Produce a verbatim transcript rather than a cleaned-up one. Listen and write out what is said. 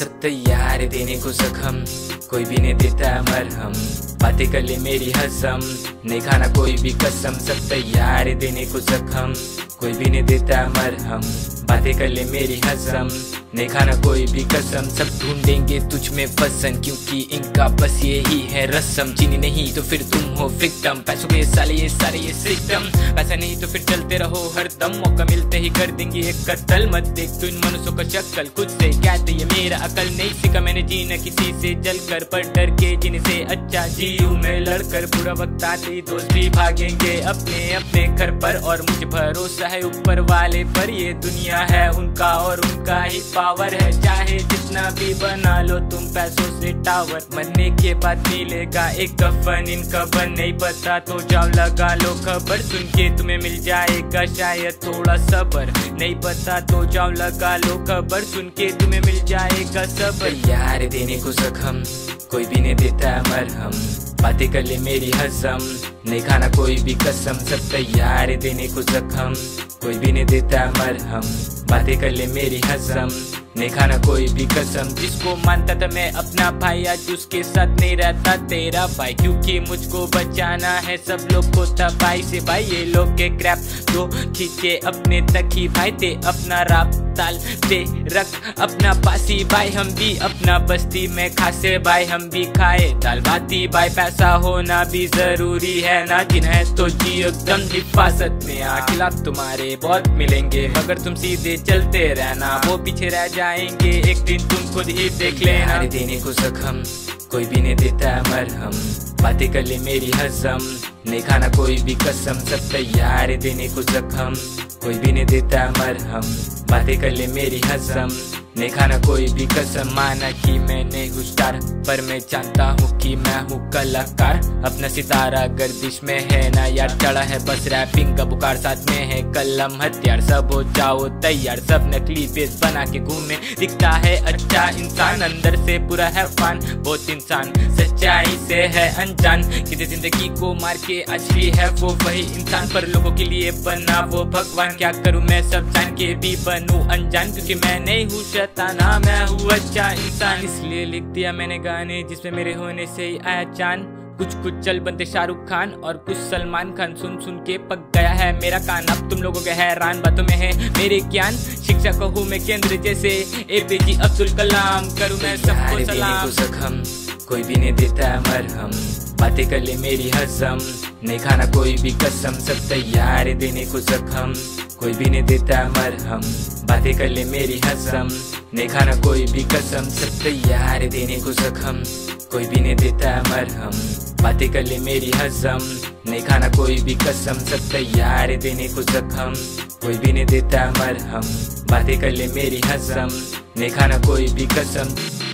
सब तैयार देने को जख्म, कोई भी नहीं देता मरहम। बातें कर ले मेरी हजम, नहीं खाना कोई भी कसम। सब तैयार देने को जख्म, कोई भी नहीं देता मरहम। बातें कर ले मेरी हजम, नहीं खाना कोई भी कसम। सब ढूंढेंगे तुझ में पसंद, क्योंकि इनका बस ये ही है रस्म। चीनी नहीं तो फिर तुम हो विक्टिम, पैसों के साले ये सारे ये सिस्टम। पैसा नहीं तो फिर चलते रहो हर दम, मौका मिलते ही कर देंगे एक कत्ल। मत देख तू इन मनुष्यों का शक्ल, खुद से कहते ये मेरा अकल। नहीं सीखा मैंने जीना किसी से जल कर, पर डर के जीने से अच्छा जीऊं मैं लड़कर। बुरा वक्त आते ही दोस्त भी भागेंगे अपने अपने घर पर, और मुझे भरोसा है ऊपर वाले पर। ये दुनिया है उनका और उनका ही पावर है, चाहे जितना भी बना लो तुम पैसों से टावर। मरने के बाद मिलेगा एक कफन, इन खबर नहीं पता तो जाओ लगा लो खबर। सुन के तुम्हें मिल जाएगा शायद थोड़ा सबर, नहीं पता तो जाओ लगा लो खबर। सुन के तुम्हें मिल जाएगा सबर। यार देने को जख्म, कोई भी नहीं देता मरहम। बातें कर ले मेरी हजम, नहीं खाना कोई भी कसम। सब तैयार देने को जख्म, कोई भी नहीं देता मरहम। बातें कर ले मेरी हजम, नहीं खाना कोई भी कसम। जिसको मानता था मैं अपना भाई, आज उसके साथ नहीं रहता तेरा भाई। क्योंकि मुझको बचाना है सब लोग को तबाही से भाई। ये लोग के क्रैप तो खींचे अपने तक ही भाई, ते अपना राप ताल ते रख अपना पासी भाई। हम भी अपना बस्ती में खासे भाई, हम भी खाए दाल बाती भाई। पैसा होना भी जरूरी है ना, जिन है तो जियो एकदम हिफाजत में। आ खिलाफ तुम्हारे बहुत मिलेंगे, मगर तुम सीधे चलते रहना, वो पीछे रह जाएंगे एक दिन तुम खुद ही देख लेना। देने को जख्म, कोई भी नहीं देता मरहम। बातें कर ले मेरी हजम, नहीं खाना कोई भी कसम। सब तैयार देने को जख्म, कोई भी नहीं देता मरहम। बातें कर ले मेरी हजम, नहीं खाना कोई भी कसम। माना कि मैं नहीं हूँ स्टार, पर मैं जानता हूँ कि मैं हूँ कलाकार। अपना सितारा गर्दिश में है ना यार, चढ़ा है बस रैपिंग का बुखार। साथ में है कलम हथियार, सब हो जाओ तैयार। सब नकली फेस बना के घूमे, दिखता है अच्छा इंसान, अंदर से पूरा है फान। बहुत इंसान सच्चाई से है अनजान, किसी जिंदगी को मार के आज भी है वो वही इंसान। पर लोगों के लिए बना वो भगवान, क्या करूँ मैं सब जान के भी बनूं अनजान। क्योंकि मैं नहीं हूँ शैताना, मैं हूँ अच्छा इंसान। इसलिए लिख दिया मैंने गाने जिसमें मेरे होने से ही आया चांद। कुछ कुछ चल बनते शाहरुख खान और कुछ सलमान खान, सुन सुन के पक गया है मेरा कान। अब तुम लोगों के हैरान बातों में है मेरे ज्ञान। शिक्षा को हूँ मैं केंद्र जैसे एपीजे अब्दुल कलाम, करूँ मैं सबको सलाम। जख्म, कोई भी नहीं देता मरहम। बातें कर ले मेरी हजम, नहीं खाना कोई भी कसम। सब तैयार देने को जख्म, कोई भी नहीं देता मरहम। बातें कर ले मेरी हजम, नहीं खाना कोई भी कसम। सब तैयार देने को जख्म, कोई भी नहीं देता मरहम। बातें कर ले मेरी हजम, नहीं खाना कोई भी कसम। सब तैयार देने को जख्म, कोई भी नहीं देता मरहम। बातें कर ले मेरी हजम, नहीं खाना कोई भी कसम।